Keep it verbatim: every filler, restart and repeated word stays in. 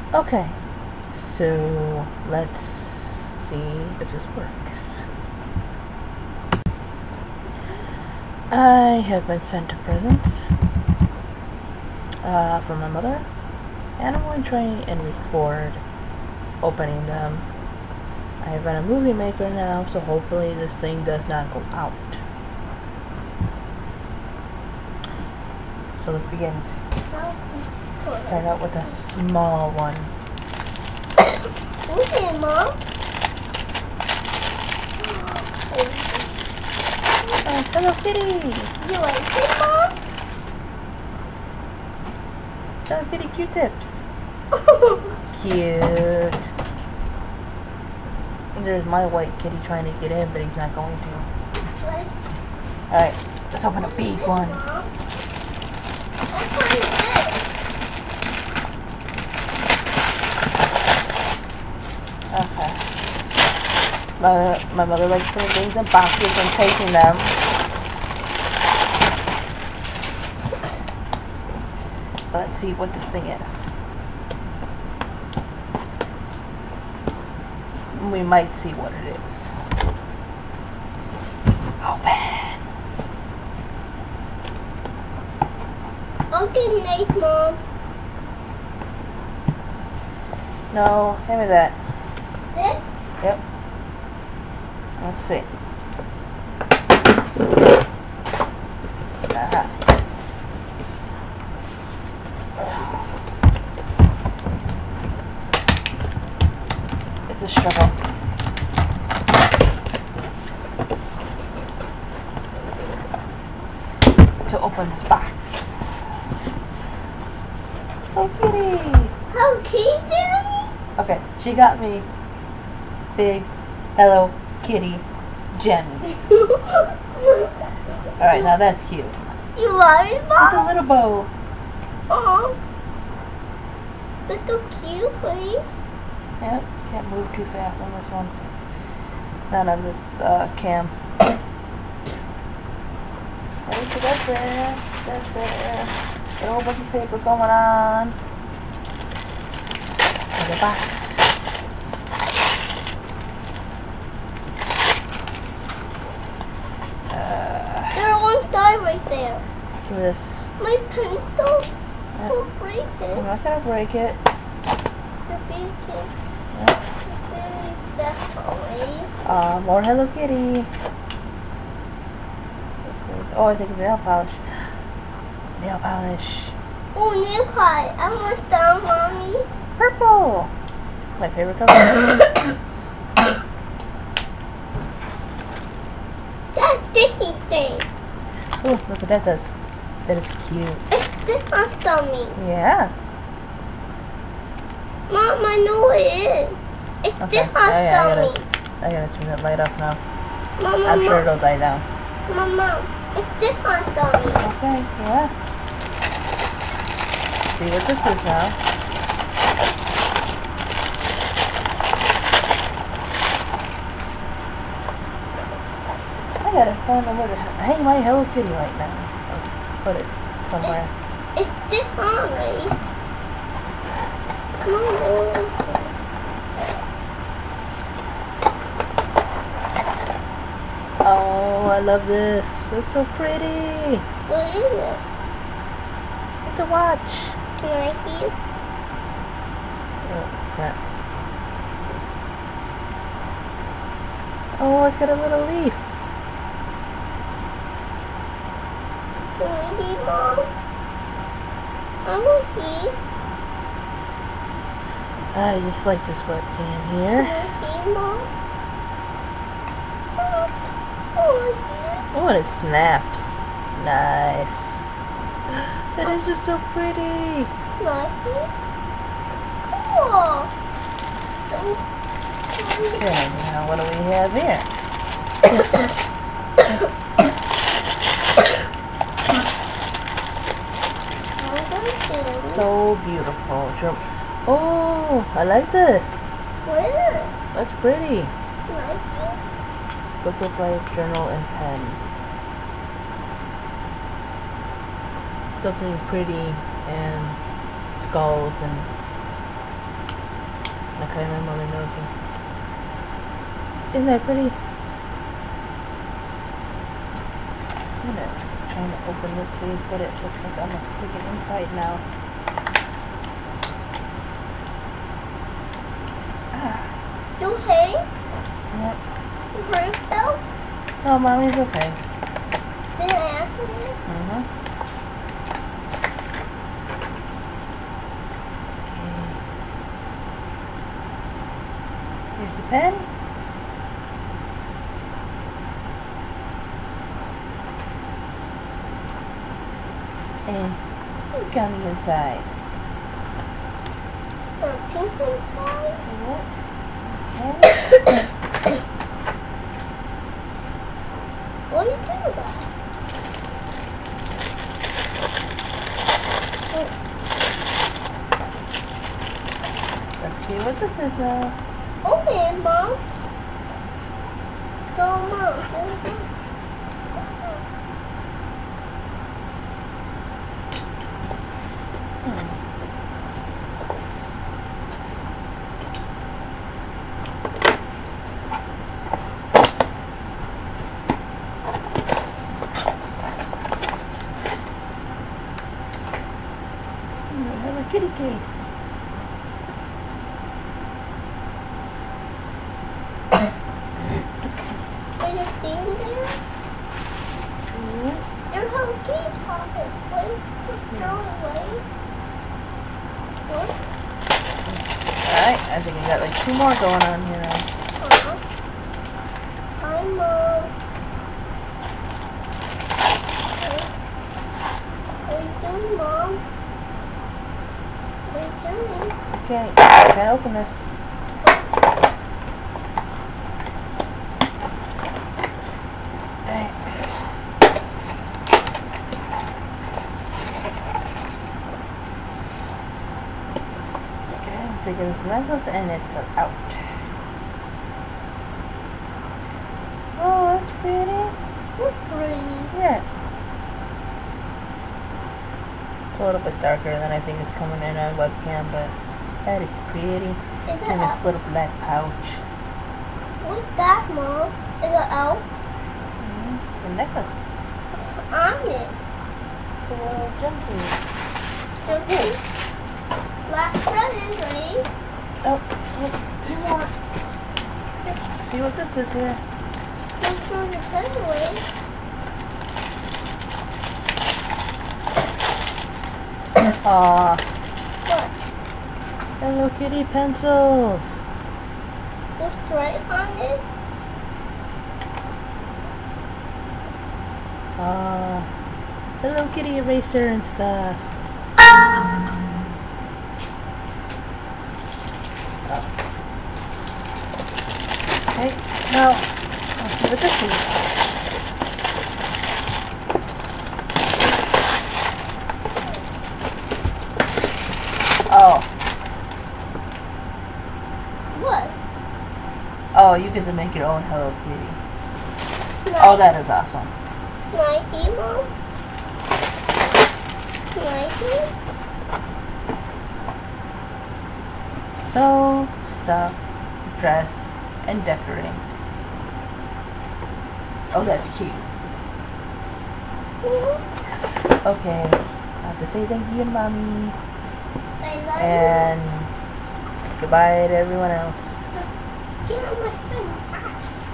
Okay, so let's see if this works. I have been sent presents uh, from my mother, and I'm going to try and record opening them. I have been a movie maker now, so hopefully this thing does not go out. So let's begin. Start out with a small one. Okay, Mom. Oh, Hello Kitty! You like it, Mom? Hello Kitty Q-tips. Cute. There's my white kitty trying to get in, but he's not going to. Alright, let's open a big one. Okay. My, my mother likes putting things in boxes and taping them. Let's see what this thing is. We might see what it is. Open. Okay, nice, Mom. No, hand me that. This? Yep. Let's see. Aha. It's a struggle. To open this box. Oh, kitty. Okay, Daddy. Okay, she got me big Hello Kitty jammies. Alright, now that's cute. You like it, With a Mom? little bow. Oh. That's so cute, right? Yep, can't move too fast on this one. Not on this uh, cam. Okay, so that's there. That's there. Got a whole bunch of paper going on. The box. Uh, There's one star right there. do this. My pencil Yep. will break I'm it. not gonna break it. The big kid. Yep. Very fast away. Uh, more Hello Kitty. Oh, I think it's nail polish. Nail polish. Oh, nail polish. I want some, Mommy. Purple. My favorite color. That's sticky thing. Oh, look what that does. That is cute. It's this on tummy. Yeah. Mom, I know what it is. It's Okay. this on Oh, yeah, I tummy. gotta, I gotta turn that light off now. Mom, I'm Mom, sure it'll die down. Mom, Mom. It's this on tummy. Okay, yeah. See what this is now. I gotta find a way to hang my Hello Kitty right now. Or put it somewhere. It's this on, right? Mom. Oh, I love this. It's so pretty. What is it? It's a watch. Can I see? Oh, crap. Oh, it's got a little leaf. Can I see, Mom? I want to see. I just like this webcam Can here. I see, Mom? Oh, oh, Oh, and it snaps. Nice. It is just so pretty. can I see? Cool. So, Okay, now what do we have here? So beautiful. Drum- Oh, I like this. what is it? That's pretty. Can I see? Book of Life, Journal, and Pen. Something pretty and skulls and Okay, my mother knows me. Isn't that pretty? I'm gonna try to open this, see what it looks like on the freaking inside now. Ah. You okay? Yep. You bruised though? No, mommy's okay. Did I accident? Mm-hmm. Okay. Here's the pen. And ink on the inside. Or pink inside? Yep. Okay. What do you do with that? Let's see what this is now. Open it, Mom. Go, Mom. Go, Mom. Hello Kitty case. Are there things there? Mm-hmm. There's Hello Kitty topics. Wait, throw it away. What? Alright, I think we got like two more going on here now. Uh-huh. Hi, Mom. What are you doing, Mom? What are you doing? Okay, try to open this. Alright. Okay, I'm taking this necklace and it fell out. Oh, that's pretty. Look pretty. Yeah. It's a little bit darker than I think it's coming in on webcam, but that is pretty. Is it And this out? little black pouch. What's that, Mom? Is it out? Mm, it's a necklace. On it. It's a little jumpsuit. Okay. Last present, ready? Oh, look, two more. Let's see what this is here. Don't throw your pen away. Aw, What? Hello Kitty pencils. What's right on it? Aw, Hello Kitty eraser and stuff. Oh. Okay, now, let's see what this is. Oh. What? Oh, you get to make your own Hello Kitty. Can Oh, I, that is awesome. can I see, Mom? Can I see? Sew, stuff, dress, and decorate. Oh, that's cute. Mm-hmm. Okay, I have to say thank you to Mommy. I love And goodbye to everyone else. you. Get on my phone. Ah.